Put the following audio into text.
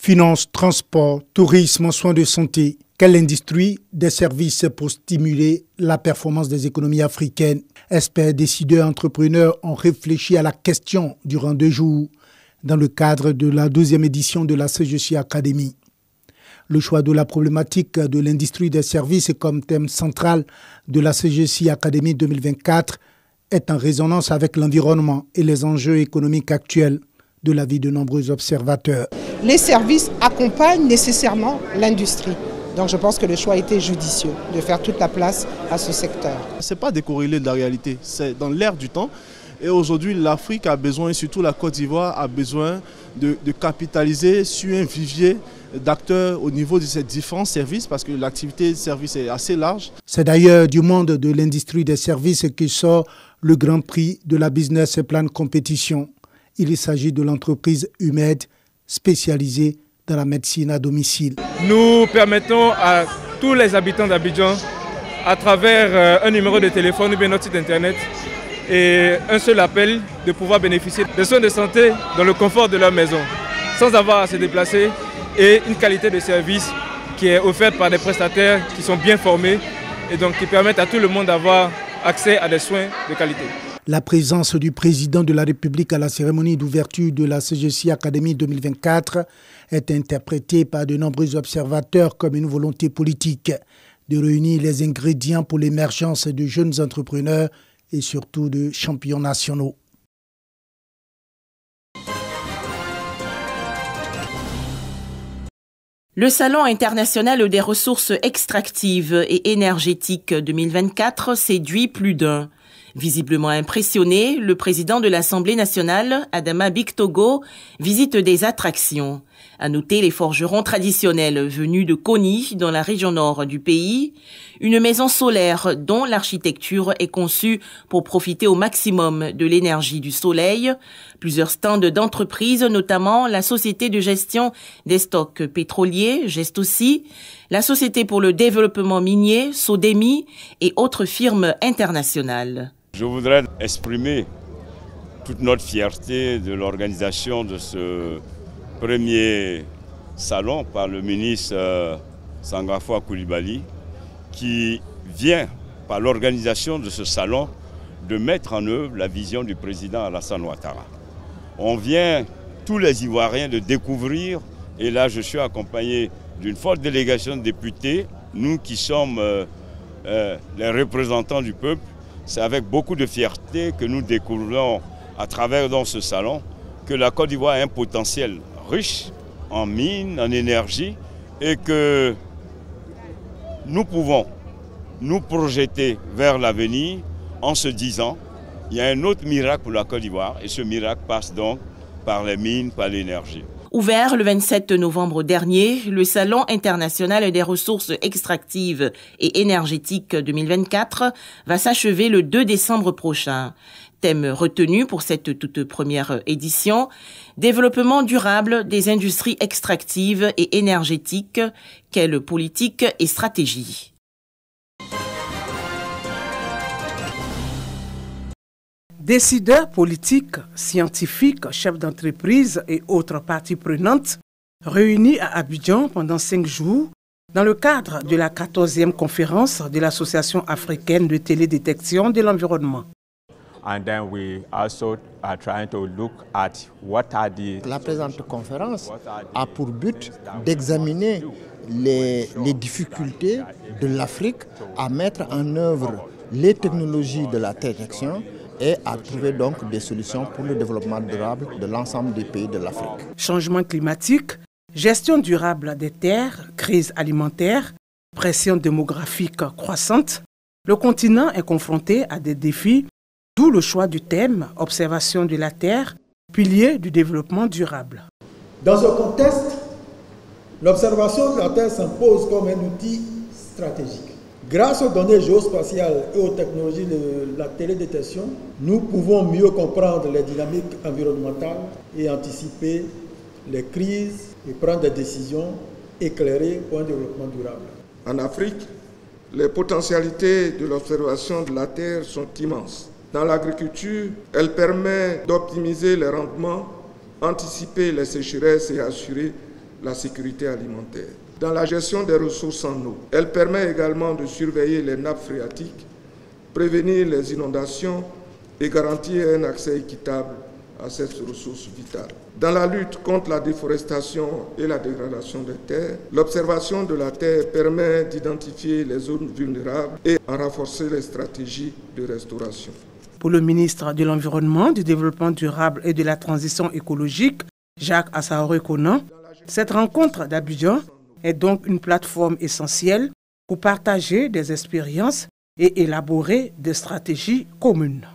Finances, transport, tourisme, soins de santé. Quelle industrie des services pour stimuler la performance des économies africaines? Experts, décideurs, entrepreneurs ont réfléchi à la question durant 2 jours dans le cadre de la 12e édition de la CGC Academy. Le choix de la problématique de l'industrie des services comme thème central de la CGC Academy 2024 est en résonance avec l'environnement et les enjeux économiques actuels de la vie de nombreux observateurs. Les services accompagnent nécessairement l'industrie. Donc je pense que le choix a été judicieux de faire toute la place à ce secteur. Ce n'est pas décorrélé de la réalité, c'est dans l'air du temps. Et aujourd'hui, l'Afrique a besoin, et surtout la Côte d'Ivoire, a besoin de capitaliser sur un vivier d'acteurs au niveau de ces différents services parce que l'activité de service est assez large. C'est d'ailleurs du monde de l'industrie des services qui sort le grand prix de la Business Plan Competition. Il s'agit de l'entreprise Humed, spécialisée dans la médecine à domicile. Nous permettons à tous les habitants d'Abidjan, à travers un numéro de téléphone ou bien notre site internet et un seul appel, de pouvoir bénéficier de soins de santé dans le confort de leur maison, sans avoir à se déplacer, et une qualité de service qui est offerte par des prestataires qui sont bien formés et donc qui permettent à tout le monde d'avoir accès à des soins de qualité. La présence du président de la République à la cérémonie d'ouverture de la CGC Academy 2024 est interprétée par de nombreux observateurs comme une volonté politique de réunir les ingrédients pour l'émergence de jeunes entrepreneurs et surtout de champions nationaux. Le Salon international des ressources extractives et énergétiques 2024 séduit plus d'un. Visiblement impressionné, le président de l'Assemblée nationale, Adama Bictogo, visite des attractions. À noter les forgerons traditionnels venus de Koni, dans la région nord du pays, une maison solaire dont l'architecture est conçue pour profiter au maximum de l'énergie du soleil, plusieurs stands d'entreprises, notamment la Société de gestion des stocks pétroliers, Gestosi, la Société pour le développement minier, Sodemi, et autres firmes internationales. Je voudrais exprimer toute notre fierté de l'organisation de ce premier salon par le ministre Sangafoua Coulibaly, qui vient, par l'organisation de ce salon, de mettre en œuvre la vision du président Alassane Ouattara. On vient, tous les Ivoiriens, de découvrir, et là je suis accompagné d'une forte délégation de députés, nous qui sommes les représentants du peuple. C'est avec beaucoup de fierté que nous découvrons à travers dans ce salon que la Côte d'Ivoire a un potentiel riche en mines, en énergie et que nous pouvons nous projeter vers l'avenir en se disant il y a un autre miracle pour la Côte d'Ivoire et ce miracle passe donc par les mines, par l'énergie. Ouvert le 27 novembre dernier, le Salon international des ressources extractives et énergétiques 2024 va s'achever le 2 décembre prochain. Thème retenu pour cette toute première édition, développement durable des industries extractives et énergétiques, quelle politique et stratégie. Décideurs politiques, scientifiques, chefs d'entreprise et autres parties prenantes réunis à Abidjan pendant 5 jours dans le cadre de la 14e conférence de l'Association africaine de télédétection de l'environnement. And then we also are trying to look at what are the... La présente conférence a pour but d'examiner les difficultés de l'Afrique à mettre en œuvre les technologies de la détection et à trouver donc des solutions pour le développement durable de l'ensemble des pays de l'Afrique. Changement climatique, gestion durable des terres, crise alimentaire, pression démographique croissante, le continent est confronté à des défis, d'où le choix du thème « Observation de la Terre, pilier du développement durable ». Dans ce contexte, l'observation de la Terre s'impose comme un outil stratégique. Grâce aux données géospatiales et aux technologies de la télédétection, nous pouvons mieux comprendre les dynamiques environnementales et anticiper les crises et prendre des décisions éclairées pour un développement durable. En Afrique, les potentialités de l'observation de la Terre sont immenses. Dans l'agriculture, elle permet d'optimiser les rendements, anticiper les sécheresses et assurer la sécurité alimentaire. Dans la gestion des ressources en eau, elle permet également de surveiller les nappes phréatiques, prévenir les inondations et garantir un accès équitable à cette ressource vitale. Dans la lutte contre la déforestation et la dégradation des terres, l'observation de la terre permet d'identifier les zones vulnérables et à renforcer les stratégies de restauration. Pour le ministre de l'Environnement, du Développement durable et de la Transition écologique, Jacques Assaoré-Conan, cette rencontre d'Abidjan est donc une plateforme essentielle pour partager des expériences et élaborer des stratégies communes.